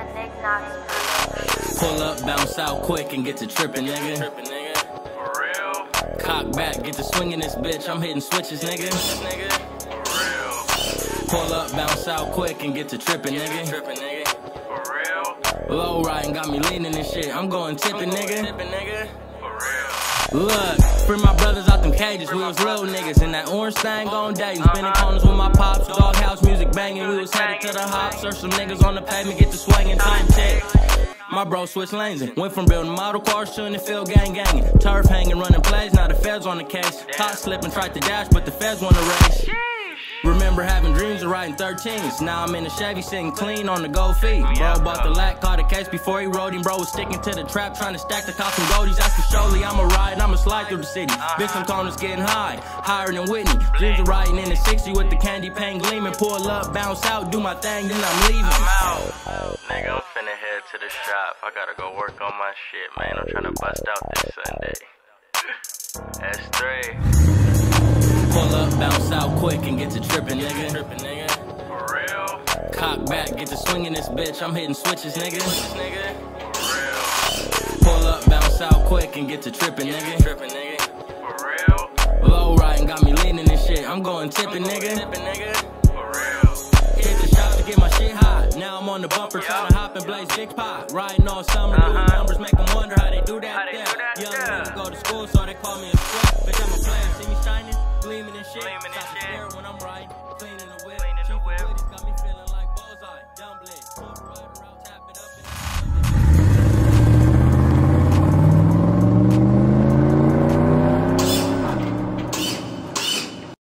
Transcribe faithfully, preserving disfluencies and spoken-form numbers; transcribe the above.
Pull up, bounce out quick and get to trippin', nigga. For real? Cock back, get to swinging this bitch. I'm hitting switches, nigga. For real? Pull up, bounce out quick and get to trippin', nigga. For real? Low riding got me leaning and shit. I'm going tippin', nigga. For real? Look, free my brothers out them cages. We was little niggas in that orange thing gon' dating. Spinning corners with my pops, doghouse music banging. We was headed to the hop, search some niggas on the pavement, get the swinging, time check. My bro switched lanes and went from building model cars to in the field gang ganging. Turf hanging, running plays, now the feds on the case. Caught slipping, tried to dash, but the feds won the race. Remember having dreams of riding thirteens. Now I'm in a Chevy sitting clean on the gold feet. Bro bought the lack, caught a case before he rode him. Bro was sticking to the trap, trying to stack the cops and goldies. That's for surely I'ma ride, I'ma slide through the city. Bitch, some corners getting high, higher than Whitney. Dreams of riding in the sixty with the candy pane gleaming. Pull up, bounce out, do my thing, then I'm leaving. I'm out. Nigga, I'm finna head to the shop. I gotta go work on my shit, man. I'm tryna bust out this Sunday. S three. Pull up, bounce out quick and get to trippin', nigga. For real? Cock back, get to swinging this bitch. I'm hitting switches, nigga. For real? Pull up, bounce out quick and get to trippin', nigga. For real? Low riding got me leaning and shit. I'm going tippin', nigga. For real? Hit the shop to get my shit hot. Now I'm on the bumper trying to hop and blaze big pot. Riding all summer, doing numbers, make them wonder how they do that. Yeah. Young niggas go to school, so they call me a sweat. Bitch, I'm a player, see me shining, gleaming and shit.